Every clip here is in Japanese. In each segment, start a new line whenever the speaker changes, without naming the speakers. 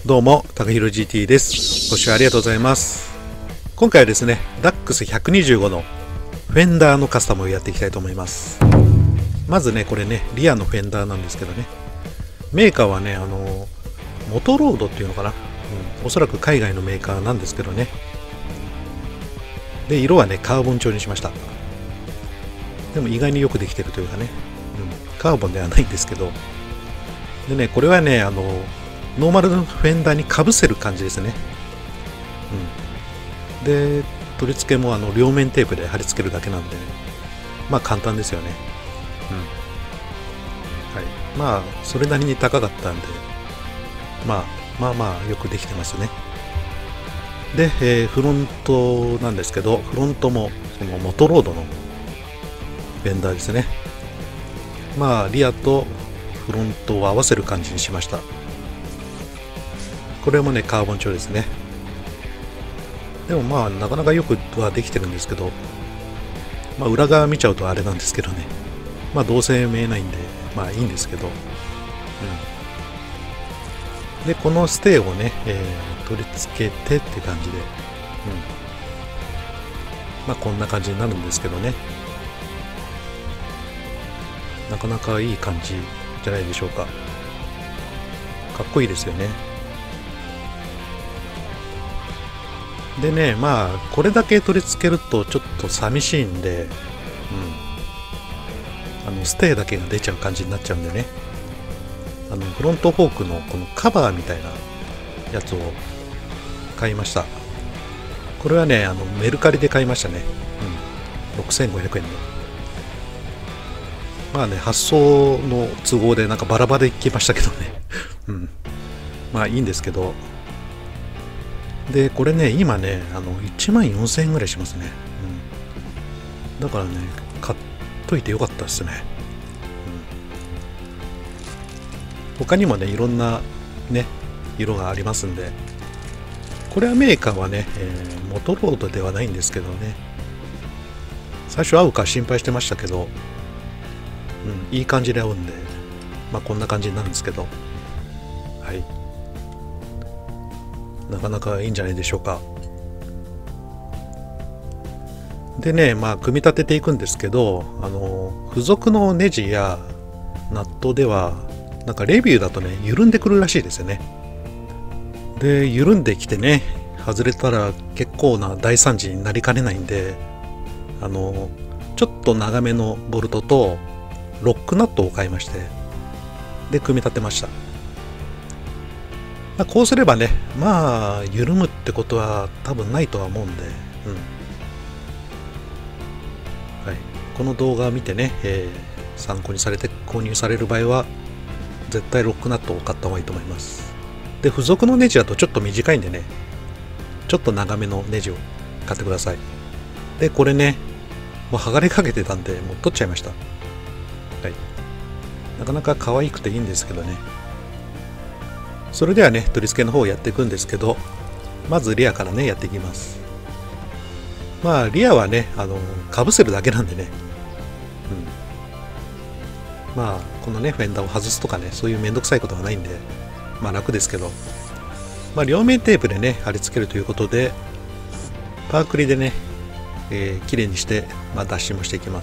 どうも、たかひろ GT です。ご視聴ありがとうございます。今回はですね、DAX125 のフェンダーのカスタムをやっていきたいと思います。まずね、これね、リアのフェンダーなんですけどね、メーカーはね、モトロードっていうのかな、おそらく海外のメーカーなんですけどね。で、色はね、カーボン調にしました。でも意外によくできてるというかね、カーボンではないんですけど、でね、これはね、ノーマルのフェンダーにかぶせる感じですね。で、取り付けも両面テープで貼り付けるだけなんで、まあ簡単ですよね。はい。まあ、それなりに高かったんで、まあよくできてますね。で、フロントなんですけど、フロントもそのモトロードのフェンダーですね。まあ、リアとフロントを合わせる感じにしました。これもね、カーボン調ですね。でもまあ、なかなかよくはできてるんですけど、まあ、裏側見ちゃうとあれなんですけどね。まあ、どうせ見えないんで、まあいいんですけど。で、このステーをね、取り付けてって感じで、まあ、こんな感じになるんですけどね。なかなかいい感じじゃないでしょうか。かっこいいですよね。でね、まあこれだけ取り付けるとちょっと寂しいんで、ステーだけが出ちゃう感じになっちゃうんでね、フロントフォークのこのカバーみたいなやつを買いました。これはね、メルカリで買いましたね。6500円で。まあね、発送の都合でなんかバラバラで行きましたけどね。まあいいんですけど。で、これね、今ね、14,000円ぐらいしますね。だからね、買っといてよかったですね。他にもね、いろんなね、色がありますんで、これはメーカーはね、モトロードではないんですけどね、最初合うか心配してましたけど、いい感じで合うんで、まあこんな感じになるんですけど、はい。なかなかいいんじゃないでしょうか。でね、まあ組み立てていくんですけど、付属のネジやナットではなんかレビューだとね、緩んでくるらしいですよね。で、緩んできてね、外れたら結構な大惨事になりかねないんで、ちょっと長めのボルトとロックナットを買いまして、で組み立てました。こうすればね、まあ緩むってことは多分ないとは思うんで、はい、この動画を見てね、参考にされて購入される場合は絶対ロックナットを買った方がいいと思います。で、付属のネジだとちょっと短いんでね、ちょっと長めのネジを買ってください。で、これね、もう剥がれかけてたんでもう取っちゃいました。はい、なかなか可愛くていいんですけどね。それではね、取り付けの方をやっていくんですけど、まずリアからね、やっていきます。まあ、リアはね、かぶせるだけなんでね、まあ、このね、フェンダーを外すとかね、そういうめんどくさいことはないんで、まあ楽ですけど、まあ、両面テープでね、貼り付けるということで、パークリでね、綺麗にして、まあ、脱脂もしていきます。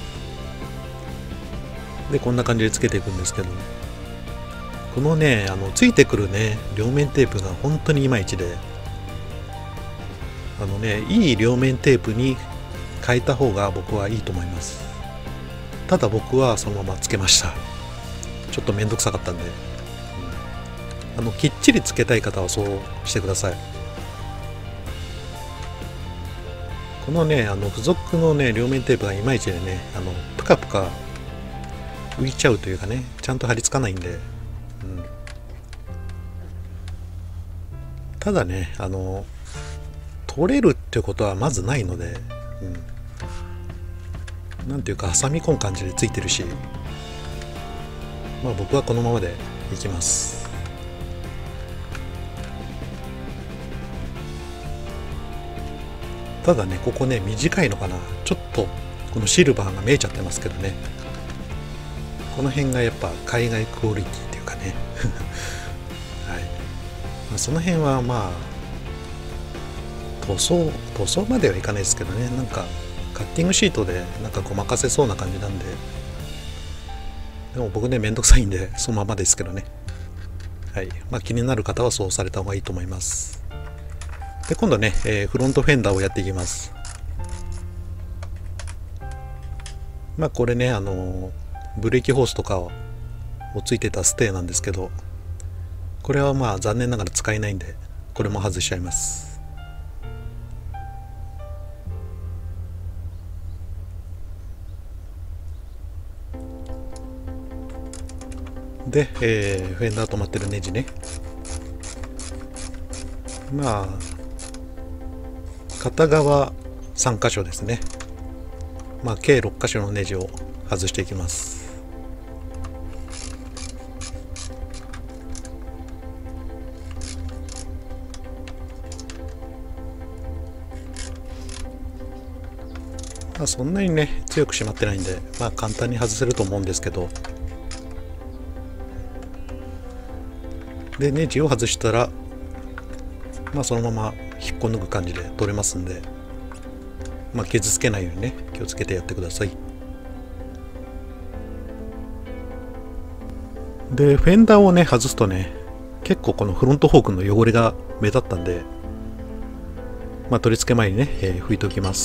で、こんな感じでつけていくんですけど、このね、ついてくるね、両面テープが本当にいまいちで、いい両面テープに変えた方が僕はいいと思います。ただ僕はそのままつけました。ちょっとめんどくさかったんで、きっちりつけたい方はそうしてください。このね、付属のね、両面テープがいまいちでね、プカプカ浮いちゃうというかね、ちゃんと貼り付かないんで、ただね、取れるってことはまずないので、なんていうか挟み込む感じでついてるし、まあ僕はこのままでいきます。ただね、ここね、短いのかな、ちょっとこのシルバーが見えちゃってますけどね、この辺がやっぱ海外クオリティっていうかねはい、 その辺はまあ塗装まではいかないですけどね、なんかカッティングシートでなんかごまかせそうな感じなんで、でも僕ねめんどくさいんでそのままですけどね。はい、まあ、気になる方はそうされた方がいいと思います。で今度ね、フロントフェンダーをやっていきます。まあこれねブレーキホースとかをついてたステーなんですけど、これはまあ残念ながら使えないんでこれも外しちゃいます。で、フェンダー止まってるネジね、まあ片側3箇所ですね。まあ計6箇所のネジを外していきます。まあそんなにね強く締まってないんで、まあ簡単に外せると思うんですけど、でネジを外したらまあそのまま引っこ抜く感じで取れますんで、まあ傷つけないようにね気をつけてやってください。でフェンダーをね外すとね、結構このフロントフォークの汚れが目立ったんで、まあ取り付け前にね、拭いておきます。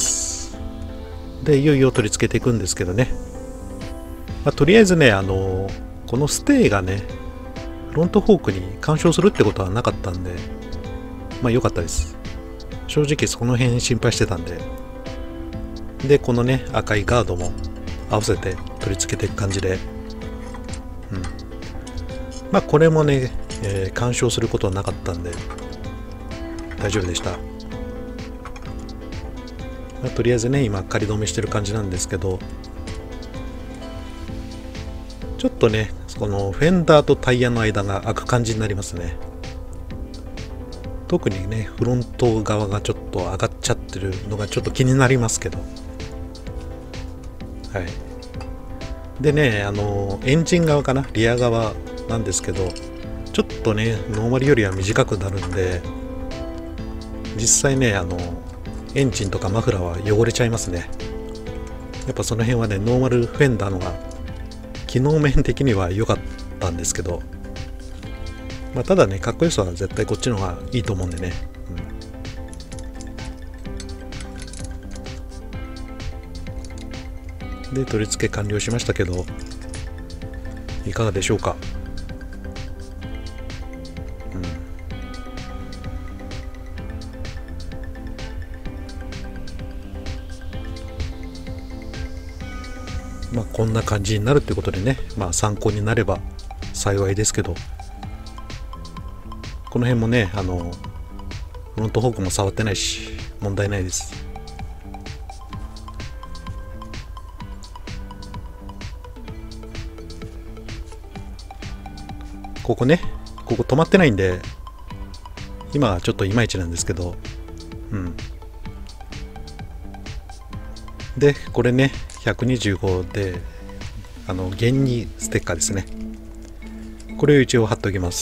でいよいよ取り付けていくんですけどね、まあ、とりあえずねこのステーがねフロントフォークに干渉するってことはなかったんで、まあ良かったです。正直その辺心配してたんで。でこのね赤いガードも合わせて取り付けていく感じで、まあこれもね、干渉することはなかったんで大丈夫でした。まあ、とりあえずね今仮止めしてる感じなんですけど、ちょっとねこのフェンダーとタイヤの間が開く感じになりますね。特にねフロント側がちょっと上がっちゃってるのがちょっと気になりますけど、はい。でねエンジン側かな、リア側なんですけど、ちょっとねノーマルよりは短くなるんで、実際ねエンジンとかマフラーは汚れちゃいますね。やっぱその辺はねノーマルフェンダーのが機能面的には良かったんですけど、まあ、ただねかっこよさは絶対こっちの方がいいと思うんでね、で取り付け完了しましたけどいかがでしょうか。まあこんな感じになるってことでね、まあ参考になれば幸いですけど、この辺もねフロントフォークも触ってないし問題ないです。ここ止まってないんで今はちょっといまいちなんですけど、でこれね125で原2ステッカーですね。これを一応貼っておきます。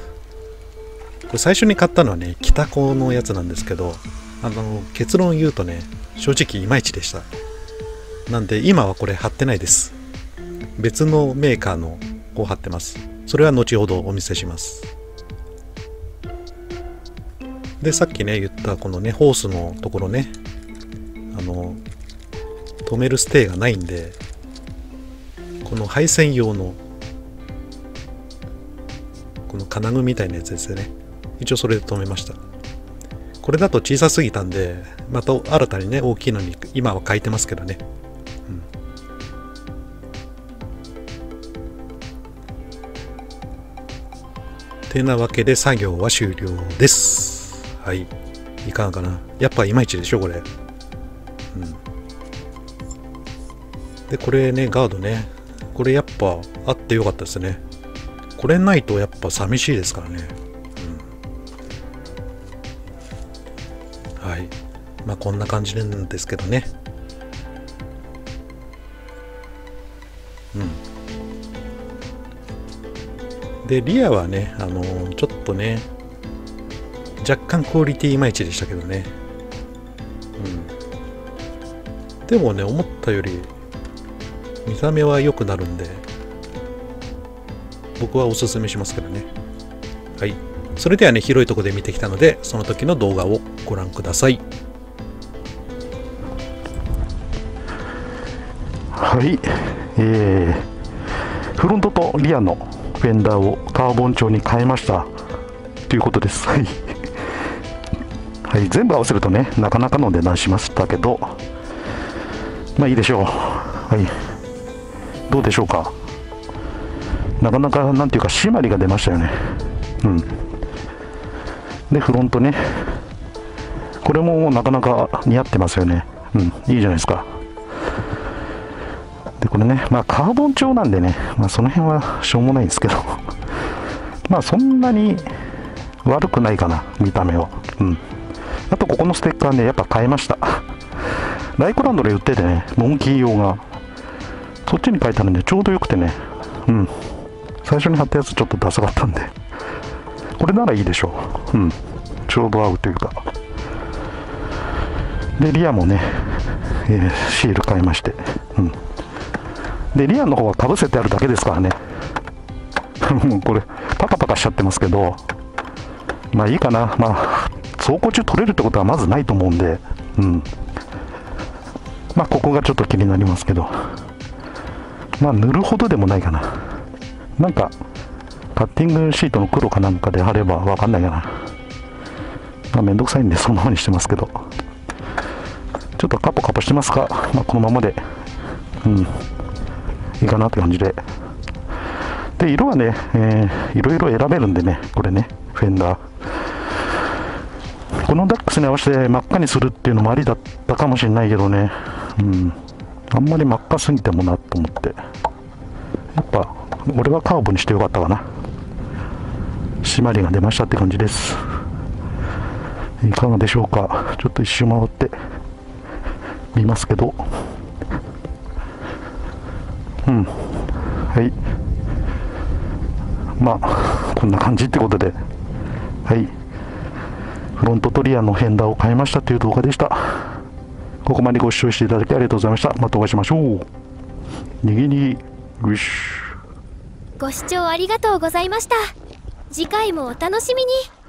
これ最初に買ったのはね北高のやつなんですけど、結論言うとね正直いまいちでした。なんで今はこれ貼ってないです。別のメーカーのを貼ってます。それは後ほどお見せします。でさっきね言ったこのねホースのところね止めるステーがないんで、この配線用のこの金具みたいなやつですよね。一応それで止めました。これだと小さすぎたんでまた新たにね大きいのに今は変えてますけどね。てなわけで作業は終了です。はい、いかがかな。やっぱいまいちでしょこれ。でこれねガードね、これやっぱあってよかったですね。これないとやっぱ寂しいですからね。はい、まあこんな感じなんですけどね。でリアはねちょっとね若干クオリティいまいちでしたけどね。でもね、思ったより見た目は良くなるんで、僕はおすすめしますけどね。はい。それではね、広いところで見てきたので、その時の動画をご覧ください。
はい、フロントとリアのフェンダーをカーボン調に変えましたということです。はい、はい、全部合わせるとね、なかなかの値段しましたけど、まあいいでしょう。はい、どうでしょうか。なかなかなんていうか締まりが出ましたよね。でフロントね、これもなかなか似合ってますよね。いいじゃないですか。でこれね、まあカーボン調なんでね、まあその辺はしょうもないんですけどまあそんなに悪くないかな、見た目は。あとここのステッカーね、やっぱ変えました。ライコランドで売っててね、モンキー用がそっちに変えたのでちょうどよくてね、最初に貼ったやつちょっとダサかったんで、これならいいでしょう。ちょうど合うというか。でリアもね、シール変えまして、でリアの方はかぶせてあるだけですからねもうこれパタパタしちゃってますけど、まあいいかな。まあ走行中取れるってことはまずないと思うんで、まあここがちょっと気になりますけど、まあ塗るほどでもないかな。なんかカッティングシートの黒かなんかで貼れば分かんないかな。まあめんどくさいんでそのままにしてますけど、ちょっとカポカポしてますが、まあこのままでいいかなって感じで。で色はね、いろいろ選べるんでね、これね、フェンダーこのダックスに合わせて真っ赤にするっていうのもありだったかもしれないけどね、あんまり真っ赤すぎてもなと思って、やっぱ俺はカーボンにしてよかったかな。締まりが出ましたって感じです。いかがでしょうか。ちょっと一周回ってみますけど、はい、まあこんな感じってことで、はい、フロントとリアのフェンダーを変えましたという動画でした。ここまでご視聴していただきありがとうございました。またお会いしましょう。にぎにぎウィッシュ。
ご視聴ありがとうございました。次回もお楽しみに。